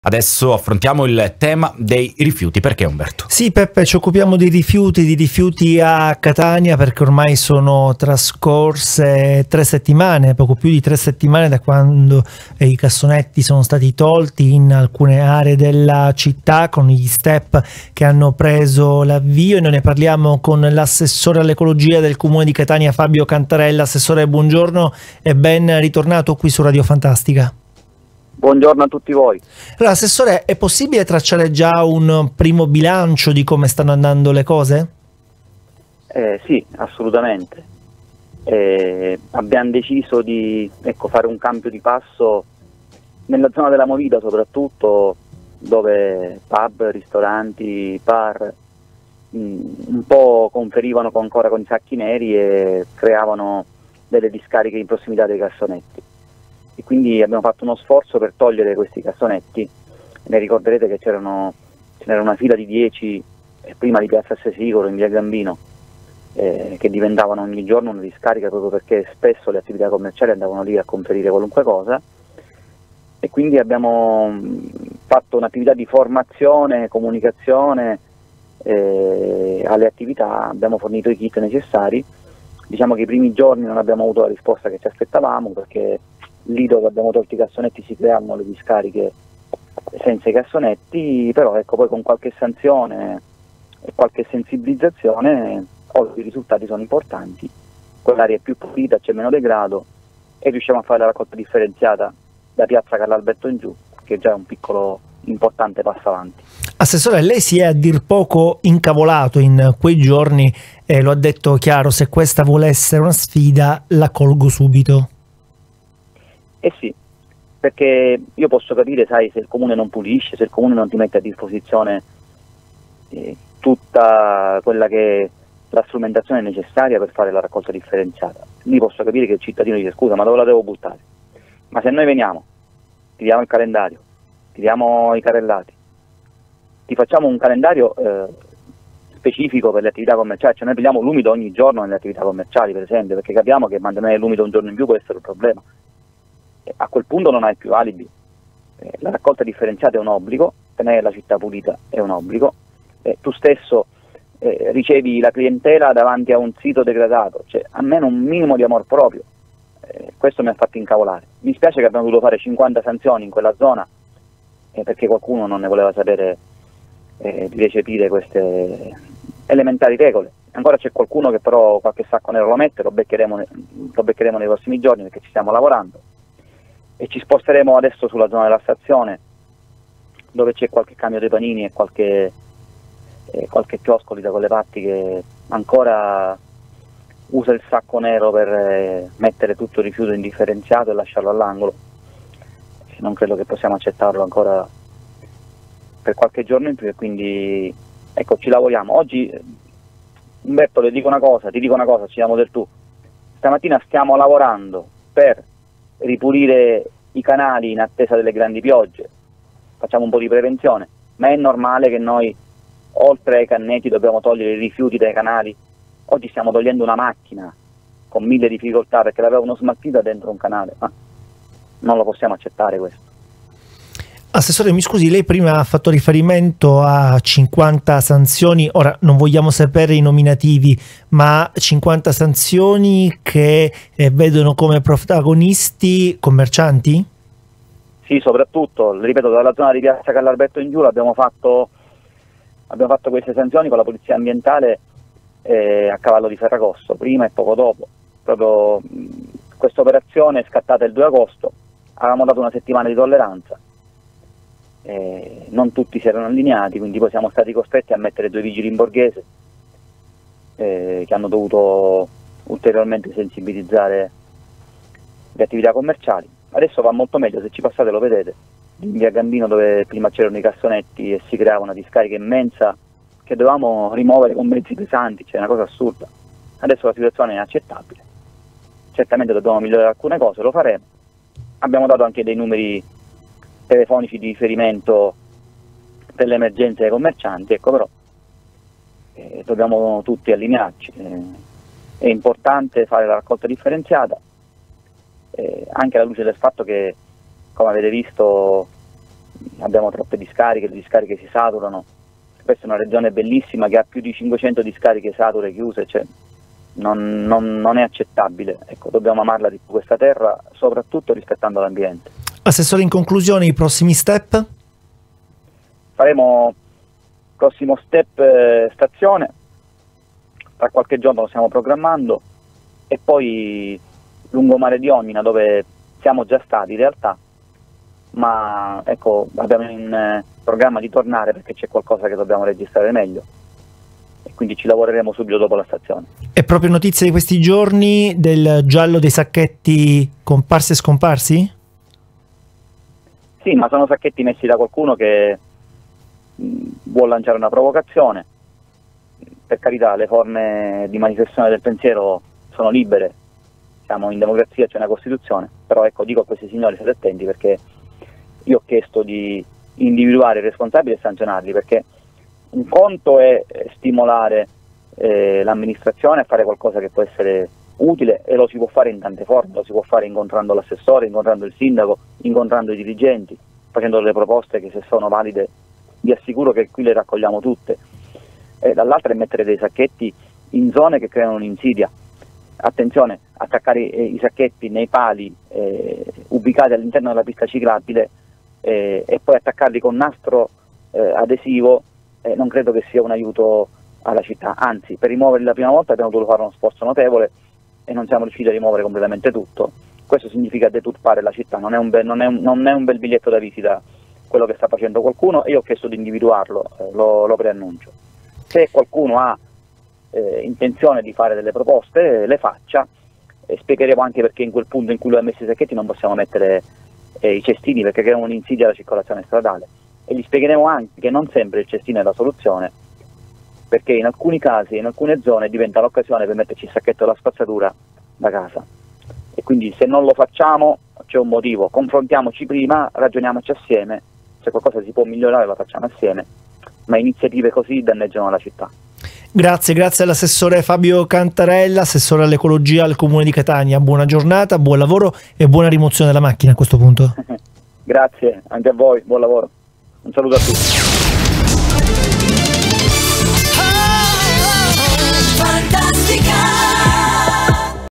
Adesso affrontiamo il tema dei rifiuti. Perché, Umberto? Sì, Peppe, ci occupiamo di rifiuti a Catania, perché ormai sono trascorse 3 settimane, poco più di 3 settimane da quando i cassonetti sono stati tolti in alcune aree della città, con gli step che hanno preso l'avvio, e noi ne parliamo con l'assessore all'ecologia del comune di Catania, Fabio Cantarella. Assessore, buongiorno e ben ritornato qui su Radio Fantastica. Buongiorno a tutti voi. Allora, Assessore, è possibile tracciare già un primo bilancio di come stanno andando le cose? Sì, assolutamente. Abbiamo deciso di fare un cambio di passo nella zona della Movida, soprattutto dove pub, ristoranti, bar un po' conferivano ancora con i sacchi neri e creavano delle discariche in prossimità dei cassonetti. E quindi abbiamo fatto uno sforzo per togliere questi cassonetti. Ne ricorderete che ce n'era una fila di 10 prima di Piazza Sesicolo, in via Gambino, che diventavano ogni giorno una discarica, proprio perché spesso le attività commerciali andavano lì a conferire qualunque cosa. E quindi abbiamo fatto un'attività di formazione, comunicazione alle attività, abbiamo fornito i kit necessari. Diciamo che i primi giorni non abbiamo avuto la risposta che ci aspettavamo, perché lì dove abbiamo tolto i cassonetti si creavano le discariche senza i cassonetti, però ecco, poi con qualche sanzione e qualche sensibilizzazione oggi i risultati sono importanti, quell'area è più pulita, c'è meno degrado e riusciamo a fare la raccolta differenziata da piazza Carlo Alberto in giù, che già è un piccolo importante passo avanti. Assessore, lei si è a dir poco incavolato in quei giorni e lo ha detto chiaro: se questa vuole essere una sfida la colgo subito. Eh sì, perché io posso capire, sai, se il comune non pulisce, se il comune non ti mette a disposizione tutta quella che è la strumentazione necessaria per fare la raccolta differenziata. Lì posso capire che il cittadino dice: scusa, ma dove la devo buttare? Ma se noi veniamo, ti diamo il calendario, ti diamo i carrellati, ti facciamo un calendario specifico per le attività commerciali, cioè noi prendiamo l'umido ogni giorno nelle attività commerciali, per esempio, perché capiamo che mantenere l'umido un giorno in più può essere un problema. A quel punto non hai più alibi. La raccolta differenziata è un obbligo, tenere la città pulita è un obbligo, tu stesso ricevi la clientela davanti a un sito degradato, cioè almeno un minimo di amor proprio. Questo mi ha fatto incavolare. Mi spiace che abbiamo dovuto fare 50 sanzioni in quella zona perché qualcuno non ne voleva sapere di recepire queste elementari regole. Ancora c'è qualcuno che però qualche sacco nero lo mette, lo beccheremo nei prossimi giorni, perché ci stiamo lavorando. E ci sposteremo adesso sulla zona della stazione, dove c'è qualche cambio dei panini e qualche chiosco lì da quelle parti che ancora usa il sacco nero per mettere tutto il rifiuto indifferenziato e lasciarlo all'angolo. Non credo che possiamo accettarlo ancora per qualche giorno in più, e quindi ecco, ci lavoriamo. Oggi, Umberto, ti dico una cosa, ci diamo del tu. Stamattina stiamo lavorando per ripulire i canali in attesa delle grandi piogge, facciamo un po' di prevenzione, ma è normale che noi, oltre ai cannetti, dobbiamo togliere i rifiuti dai canali. Oggi stiamo togliendo una macchina con 1000 difficoltà perché l'avevano smaltita dentro un canale, ma non lo possiamo accettare questo. Assessore, mi scusi, lei prima ha fatto riferimento a 50 sanzioni, ora non vogliamo sapere i nominativi, ma 50 sanzioni che vedono come protagonisti commercianti? Sì, soprattutto, ripeto, dalla zona di piazza Carlo Alberto in giù abbiamo fatto queste sanzioni con la polizia ambientale a cavallo di Ferragosto, prima e poco dopo. Proprio questa operazione è scattata il 2 agosto, avevamo dato una settimana di tolleranza. Non tutti si erano allineati, quindi poi siamo stati costretti a mettere 2 vigili in borghese che hanno dovuto ulteriormente sensibilizzare le attività commerciali. Adesso va molto meglio, se ci passate lo vedete, in via Gambino, dove prima c'erano i cassonetti e si creava una discarica immensa che dovevamo rimuovere con mezzi pesanti, cioè una cosa assurda. Adesso la situazione è accettabile, certamente dobbiamo migliorare alcune cose, lo faremo. Abbiamo dato anche dei numeri telefonici di riferimento per le emergenze ai commercianti, ecco, però dobbiamo tutti allinearci. È importante fare la raccolta differenziata, anche alla luce del fatto che, come avete visto, abbiamo troppe discariche, le discariche si saturano. Questa è una regione bellissima che ha più di 500 discariche sature chiuse, cioè non è accettabile. Ecco, dobbiamo amarla di più questa terra, soprattutto rispettando l'ambiente. Assessore, in conclusione, i prossimi step? Faremo prossimo step stazione, tra qualche giorno lo stiamo programmando, e poi lungomare di Ognina, dove siamo già stati in realtà, ma ecco, abbiamo in programma di tornare perché c'è qualcosa che dobbiamo registrare meglio e quindi ci lavoreremo subito dopo la stazione. È proprio notizia di questi giorni del giallo dei sacchetti comparsi e scomparsi? Sì, ma sono sacchetti messi da qualcuno che vuol lanciare una provocazione. Per carità, le forme di manifestazione del pensiero sono libere, siamo in democrazia, c'è una Costituzione, però ecco, dico a questi signori, state attenti, perché io ho chiesto di individuare i responsabili e sanzionarli, perché un conto è stimolare l'amministrazione a fare qualcosa che può essere utile, e lo si può fare in tante forme, lo si può fare incontrando l'assessore, incontrando il sindaco, incontrando i dirigenti, facendo delle proposte che, se sono valide, vi assicuro che qui le raccogliamo tutte. Dall'altra è mettere dei sacchetti in zone che creano un'insidia. Attenzione, attaccare i sacchetti nei pali ubicati all'interno della pista ciclabile e poi attaccarli con nastro adesivo, non credo che sia un aiuto alla città. Anzi, per rimuoverli la prima volta abbiamo dovuto fare uno sforzo notevole e non siamo riusciti a rimuovere completamente tutto. Questo significa deturpare la città, non è un bel biglietto da visita quello che sta facendo qualcuno, e io ho chiesto di individuarlo, lo preannuncio. Se qualcuno ha intenzione di fare delle proposte, le faccia, e spiegheremo anche perché in quel punto in cui lui ha messo i sacchetti non possiamo mettere i cestini, perché creano un'insidia alla circolazione stradale, e gli spiegheremo anche che non sempre il cestino è la soluzione, perché in alcuni casi, in alcune zone, diventa l'occasione per metterci il sacchetto della spazzatura da casa, e quindi se non lo facciamo c'è un motivo. Confrontiamoci prima, ragioniamoci assieme, se qualcosa si può migliorare lo facciamo assieme, ma iniziative così danneggiano la città. Grazie all'assessore Fabio Cantarella, assessore all'ecologia al Comune di Catania. Buona giornata, buon lavoro e buona rimozione della macchina a questo punto. Grazie, anche a voi, buon lavoro. Un saluto a tutti.